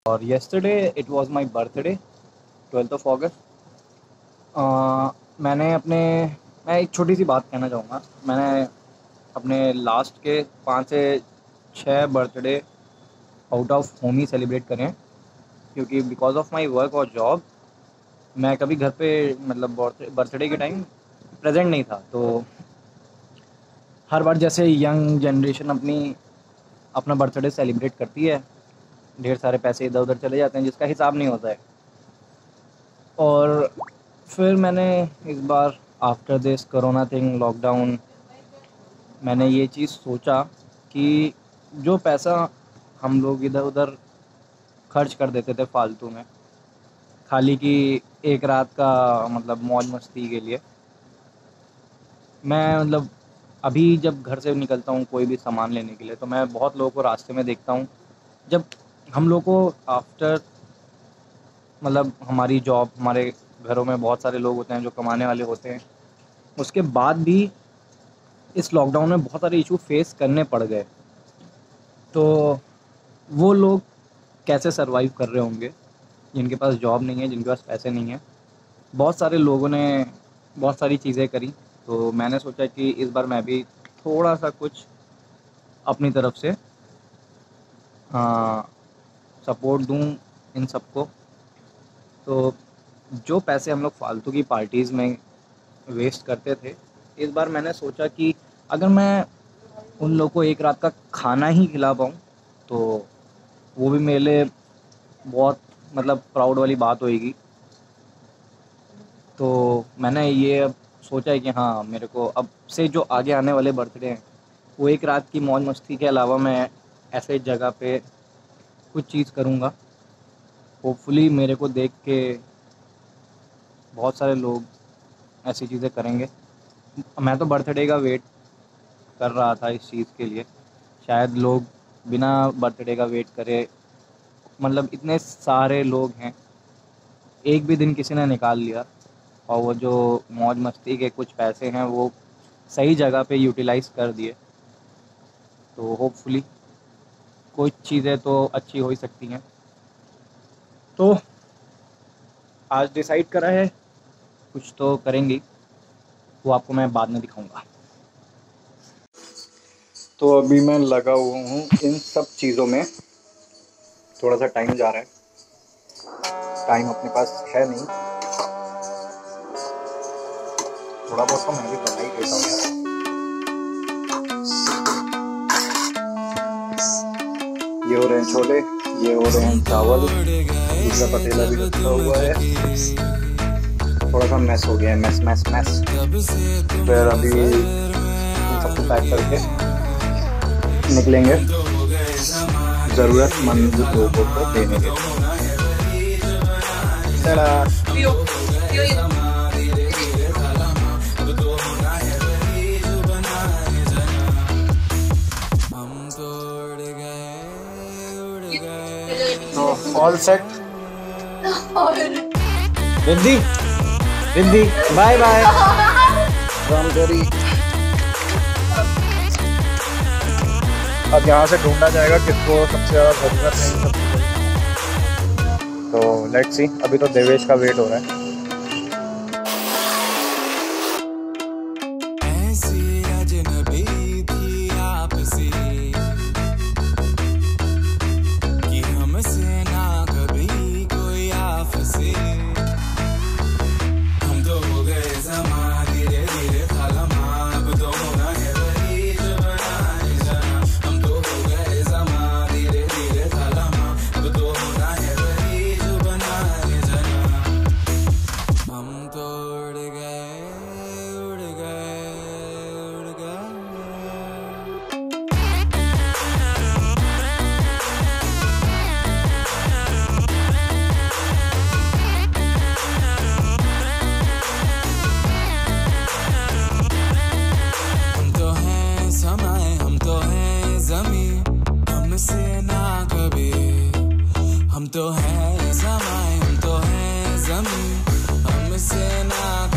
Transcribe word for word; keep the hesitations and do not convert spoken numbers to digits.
और yesterday it was my birthday, twelfth of August. मैंने अपने मैं एक छोटी सी बात कहना चाहूँगा। मैंने अपने लास्ट के पाँच से छः बर्थडे आउट ऑफ होम ही सेलिब्रेट करे हैं, क्योंकि बिकॉज ऑफ माय वर्क और जॉब मैं कभी घर पे मतलब बर्थडे के टाइम प्रेजेंट नहीं था। तो हर बार जैसे यंग जनरेशन अपनी अपना बर्थडे सेलिब्रेट करती है, ढेर सारे पैसे इधर उधर चले जाते हैं जिसका हिसाब नहीं होता है। और फिर मैंने इस बार after this corona thing, lockdown, मैंने ये चीज़ सोचा कि जो पैसा हम लोग इधर उधर खर्च कर देते थे फालतू में, खाली की एक रात का मतलब मौज मस्ती के लिए, मैं मतलब अभी जब घर से निकलता हूँ कोई भी सामान लेने के लिए, तो मैं बहुत लोगों को रास्ते में देखता हूँ। जब हम लोग को आफ्टर मतलब हमारी जॉब, हमारे घरों में बहुत सारे लोग होते हैं जो कमाने वाले होते हैं, उसके बाद भी इस लॉकडाउन में बहुत सारे इशू फेस करने पड़ गए। तो वो लोग कैसे सरवाइव कर रहे होंगे जिनके पास जॉब नहीं है, जिनके पास पैसे नहीं है। बहुत सारे लोगों ने बहुत सारी चीज़ें करी, तो मैंने सोचा कि इस बार मैं भी थोड़ा सा कुछ अपनी तरफ से सपोर्ट दूं इन सबको। तो जो पैसे हम लोग फालतू की पार्टीज़ में वेस्ट करते थे, इस बार मैंने सोचा कि अगर मैं उन लोगों को एक रात का खाना ही खिला पाऊँ तो वो भी मेरे लिए बहुत मतलब प्राउड वाली बात होएगी। तो मैंने ये अब सोचा है कि हाँ, मेरे को अब से जो आगे आने वाले बर्थडे हैं वो एक रात की मौज मस्ती के अलावा मैं ऐसे जगह पे कुछ चीज़ करूँगा। होपफुली मेरे को देख के बहुत सारे लोग ऐसी चीज़ें करेंगे। मैं तो बर्थडे का वेट कर रहा था इस चीज़ के लिए, शायद लोग बिना बर्थडे का वेट करे, मतलब इतने सारे लोग हैं, एक भी दिन किसी ने निकाल लिया और वो जो मौज मस्ती के कुछ पैसे हैं वो सही जगह पे यूटिलाइज़ कर दिए। तो होपफुली कुछ चीज़ें तो अच्छी हो ही सकती हैं। तो आज डिसाइड करा है कुछ तो करेंगे, वो आपको मैं बाद में दिखाऊंगा। तो अभी मैं लगा हुआ हूँ इन सब चीज़ों में, थोड़ा सा टाइम जा रहा है, टाइम अपने पास है नहीं, थोड़ा बहुत तो मैं भी बना ही देता हूँ यार। ये हो रहे हैं छोले, ये हो रहे हैं चावल, दूसरा पतीला भी रखा हुआ है, थोड़ा सा मैस हो गया है, मैस मैस मैस। फिर अभी इन सबको पैक करके निकलेंगे ज़रूरतमंद लोगों को देने के लिए। तो all set. Riddhi Riddhi bye bye रामचरी। अब यहाँ से ढूंढा जाएगा किसको सबसे ज़्यादा ज़रूरत है इन सब चीज़ों। तो लेट्स सी, अभी तो देवेश का वेट हो रहा है। हम तो हैं समाए, हम तो हैं ज़मीं, हमसे ना